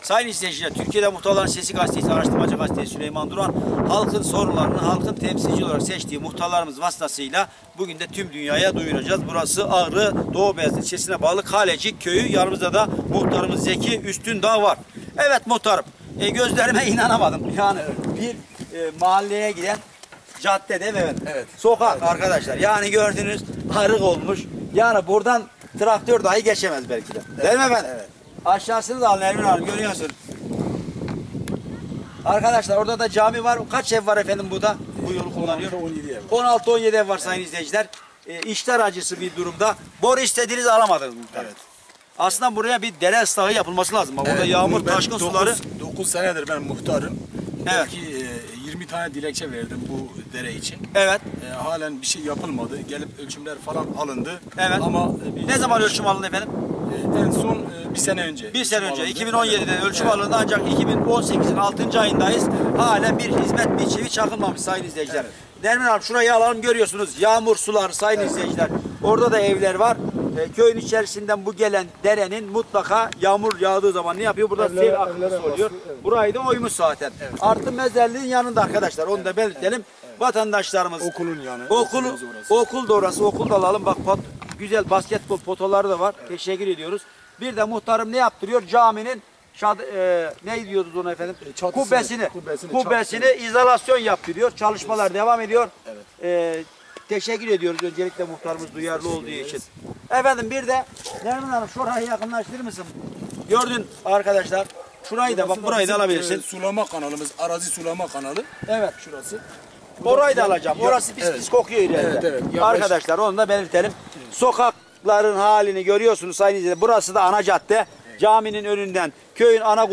Sayın izleyiciler, Türkiye'de Muhtarların Sesi Gazetesi, Araştırmacı Gazetesi Süleyman Duran, halkın sorunlarını halkın temsilci olarak seçtiği muhtarlarımız vasıtasıyla bugün de tüm dünyaya duyuracağız. Burası Ağrı, Doğu Beyazıt ilçesine bağlı Kalecik köyü. Yanımızda da muhtarımız Zeki Üstündağ var. Evet muhtarım, gözlerime inanamadım. Yani bir mahalleye giden cadde değil mi? Evet. Sokak arkadaşlar. Yani gördünüz arık olmuş. Yani buradan traktör dahi geçemez belki de. Değil mi efendim? Evet. Aşağısını da alın Ermin Hanım, görüyorsun. Arkadaşlar orada da cami var. Kaç ev var efendim burada? Bu yolu kullanıyor. 16-17 ev var sayın izleyiciler. İşler acısı bir durumda. Boru istediğiniz alamadınız muhtemelen. Evet. Aslında buraya bir dere ıslahı yapılması lazım. Burada evet, yağmur, taşkın suları. 9 senedir ben muhtarım. Evet. Belki 20 tane dilekçe verdim bu dere için. Evet. Halen bir şey yapılmadı. Gelip ölçümler falan alındı. Evet. Ama ne zaman ölçüm alındı efendim? En son bir sene önce. Bir sene önce. 2017'de ölçüm alındı ancak 2018'in 6. ayındayız. Halen bir hizmet bir çivi çakılmamış sayın izleyiciler. Evet. Nermin Hanım şurayı alalım, görüyorsunuz. Yağmur sular sayın izleyiciler. Orada da evler var. Köyün içerisinden bu gelen derenin mutlaka yağmur yağdığı zaman ne yapıyor? Burada sel akıntısı oluyor. Evet. Burayı da oymuş zaten. Evet. Artı mezarlığın yanında arkadaşlar. Onu da belirtelim. Evet. Vatandaşlarımız. Okulun yanı. Okul da orası. Okul da alalım. Bak güzel basketbol potaları da var. Evet. Teşekkür ediyoruz. Bir de muhtarım ne yaptırıyor? Caminin ne diyoruz ona efendim? Kubbesini izolasyon yaptırıyor. Çalışmalar devam ediyor. Evet. Teşekkür ediyoruz öncelikle muhtarımız duyarlı olduğu için. Efendim bir de Nermin Hanım şurayı yakınlaştırır mısın? Gördün arkadaşlar. Şurayı da bak, burayı da alabilirsin. Sulama kanalımız, arazi sulama kanalı. Evet. Şurası. Orayı da alacağım. Orası pis kokuyor ileride. Evet. Arkadaşlar onu da belirtelim. Sokakların halini görüyorsunuz sayın izleyiciler. Burası da ana cadde. Evet. Caminin önünden, köyün ana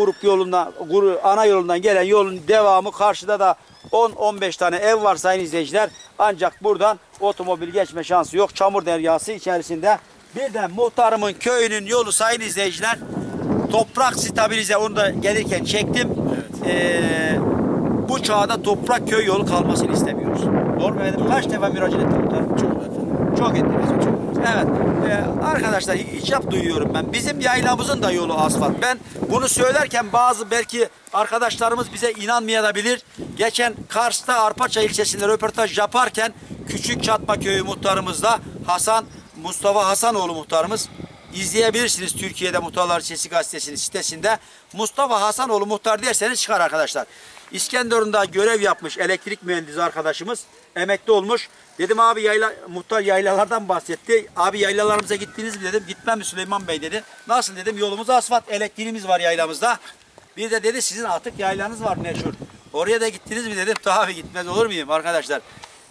ana yolundan gelen yolun devamı, karşıda da 10-15 tane ev var sayın izleyiciler. Ancak buradan otomobil geçme şansı yok. Çamur deryası içerisinde. Bir de muhtarımın köyünün yolu sayın izleyiciler. Toprak stabilize, onu da gelirken çektim. Evet. Bu çağda toprak köy yolu kalmasını istemiyoruz. Doğru mu efendim? Kaç defa müracaat ettim muhtarım? Çok efendim. Çok ettiniz. Çok. Evet. Arkadaşlar icap duyuyorum ben. Bizim yaylamızın da yolu asfalt. Ben bunu söylerken bazı belki arkadaşlarımız bize inanmayabilir. Geçen Kars'ta Arpaçay ilçesinde röportaj yaparken Küçük Çatma köyü muhtarımızla Mustafa Hasanoğlu muhtarımız, izleyebilirsiniz Türkiye'de Muhtarlar Sesi Gazetesi'nin sitesinde. Mustafa Hasanoğlu muhtar derseniz çıkar arkadaşlar. İskenderun'da görev yapmış elektrik mühendisi arkadaşımız, emekli olmuş. Dedim abi muhtar yaylalardan bahsetti. Abi yaylalarımıza gittiniz mi dedim. Gitmem mi Süleyman Bey dedi. Nasıl dedim, yolumuz asfalt, elektriğimiz var yaylamızda. Bir de dedi sizin atık yaylanız var meşhur. Oraya da gittiniz mi dedim. Tabii gitmez olur muyum arkadaşlar.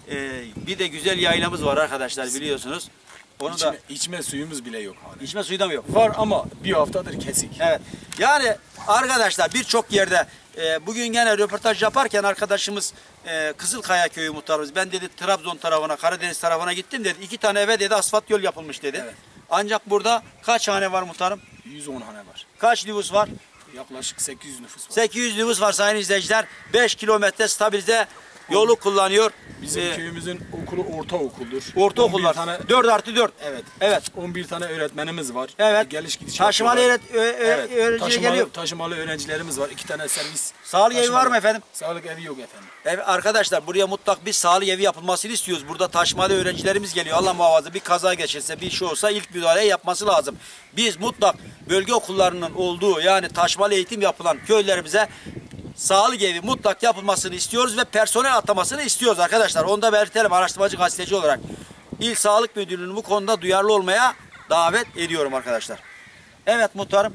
Bir de güzel yaylamız var arkadaşlar, biliyorsunuz. Onu içme suyumuz bile yok. Hala. İçme suyu da mı yok? Var ama bir haftadır kesik. Evet. Yani arkadaşlar birçok yerde bugün gene röportaj yaparken arkadaşımız Kızılkaya köyü muhtarımız, ben dedi Trabzon tarafına, Karadeniz tarafına gittim dedi. 2 tane eve dedi asfalt yol yapılmış dedi. Evet. Ancak burada kaç hane var muhtarım? 110 hane var. Kaç nüfus var? Yaklaşık 800 nüfus var. 800 nüfus var sayın izleyiciler. 5 kilometre stabilize yolu kullanıyor. Bizim köyümüzün okulu ortaokuldur. Ortaokullar. 4+4. Evet. Evet. 11 tane öğretmenimiz var. Evet. Geliş gidiş taşımalı öğrenciler geliyor. Taşımalı öğrencilerimiz var. 2 tane servis. Sağlık evi var mı efendim? Sağlık evi yok efendim. Evet arkadaşlar, buraya mutlak bir sağlık evi yapılmasını istiyoruz. Burada taşımalı öğrencilerimiz geliyor. Allah muhafaza bir kaza geçirse, bir şey olsa ilk müdahale yapması lazım. Biz mutlak bölge okullarının olduğu, yani taşımalı eğitim yapılan köylerimize sağlık evi mutlak yapılmasını istiyoruz ve personel atamasını istiyoruz arkadaşlar. Onu da belirtelim araştırmacı gazeteci olarak. İl Sağlık Müdürlüğü'nün bu konuda duyarlı olmaya davet ediyorum arkadaşlar. Evet muhtarım.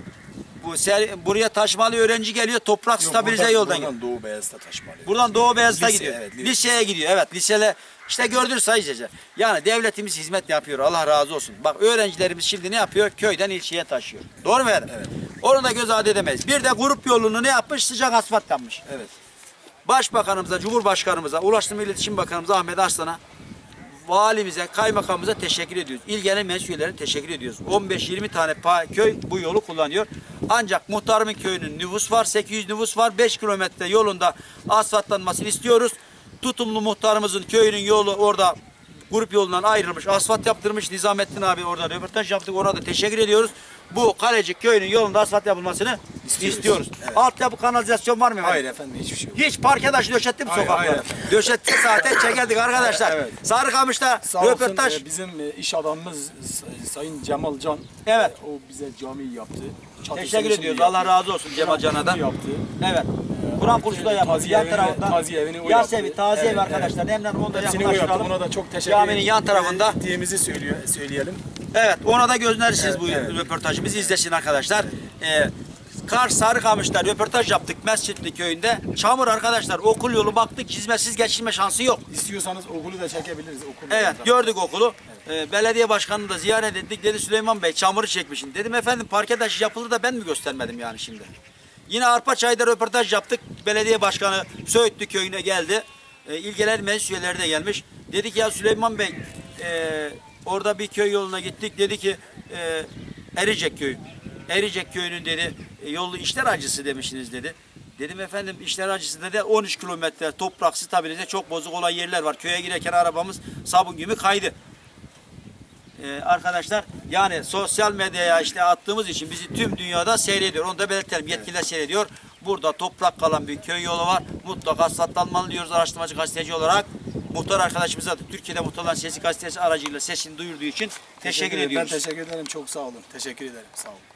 Buraya taşımalı öğrenci geliyor, toprak stabilize yoldan gidiyor. Buradan Doğu Beyazıt'a taşımalı. Buradan Doğu Beyazıt'a gidiyor. Evet, liseye gidiyor. Evet, lisele işte gördünüz sayıca. Yani devletimiz hizmet yapıyor. Allah razı olsun. Bak öğrencilerimiz şimdi ne yapıyor? Köyden ilçeye taşıyor. Doğru mu efendim? Evet. Onu da göz ardı edemeyiz. Bir de grup yolunu ne yapmış? Sıcak asfalt yapmış. Evet. Başbakanımıza, Cumhurbaşkanımıza, Ulaştırma İletişim Bakanımıza Ahmet Arslan'a, valimize, kaymakamımıza teşekkür ediyoruz. İl genel meclislerine teşekkür ediyoruz. 15-20 tane köy bu yolu kullanıyor. Ancak muhtarımın köyünün nüfus var, 800 nüfus var. 5 kilometre yolunda asfaltlanmasını istiyoruz. Tutumlu muhtarımızın köyünün yolu orada grup yolundan ayrılmış, asfalt yaptırmış. Nizamettin abi orada röportaj yaptık. Orada teşekkür ediyoruz. bu Kalecik köyünün yolunda asfalt yapılmasını istiyoruz. Evet. Altyapı kanalizasyon var mı efendim? Hayır efendim hiçbir şey yok. Hiç parke taşı döşetti mi Hayır, sokaklara? hayır. Döşetti zaten çekerdik arkadaşlar. Evet. Sarıkamış'ta Sağ olsun röportaj. bizim iş adamımız Sayın Cemal Can. Evet. O bize cami yaptı. Teşekkür ediyoruz. Allah razı olsun Cemal Can'a da. Yaptı. Evet. Kur'an kursu da yapıldı. Taziye Yan evini- tarafında. taziye evini o Yasevi, yaptı. taziye evi Evet, arkadaşlar. Hemen onu da Hepsini o yaptı. yakınlaştıralım. Buna da çok teşekkür Caminin yan tarafında. ettiğimizi söyleyelim. Evet, ona da göndeririz bu evet. röportajımızı izlesin arkadaşlar. Kars Sarıkamış'ta röportaj yaptık Mescitli köyünde. Çamur arkadaşlar, okul yolu baktık, hizmetsiz geçilme şansı yok. İstiyorsanız okulu da çekebiliriz. Evet, gördük okulu. Belediye başkanını da ziyaret ettik. Dedi Süleyman Bey çamuru çekmişsin. Dedim efendim parke taşı yapılır da ben mi göstermedim yani şimdi. Yine Arpaçay'da röportaj yaptık. Belediye başkanı Söğütlü köyüne geldi. İlgilenen meclis üyeleri de gelmiş. Dedi ki ya Süleyman Bey orada bir köy yoluna gittik. Dedi ki Ericek köyü. Ericek köyünün dedi yolu işler acısı demişsiniz dedi. Dedim efendim işler acısı dedi 13 kilometre toprak stabilite çok bozuk olan yerler var. Köye girerken arabamız sabun gibi kaydı. Arkadaşlar yani sosyal medyaya işte attığımız için bizi tüm dünyada seyrediyor. Onu da belirtelim. Yetkililer seyrediyor. Burada toprak kalan bir köy yolu var. Mutlaka asfaltlanmalı diyoruz araştırmacı gazeteci olarak. Muhtar arkadaşımıza da Türkiye'de Muhtarların Sesi gazetesi aracıyla sesini duyurduğu için teşekkür ediyoruz. Ben teşekkür ederim. Çok sağ olun. Teşekkür ederim. Sağ olun.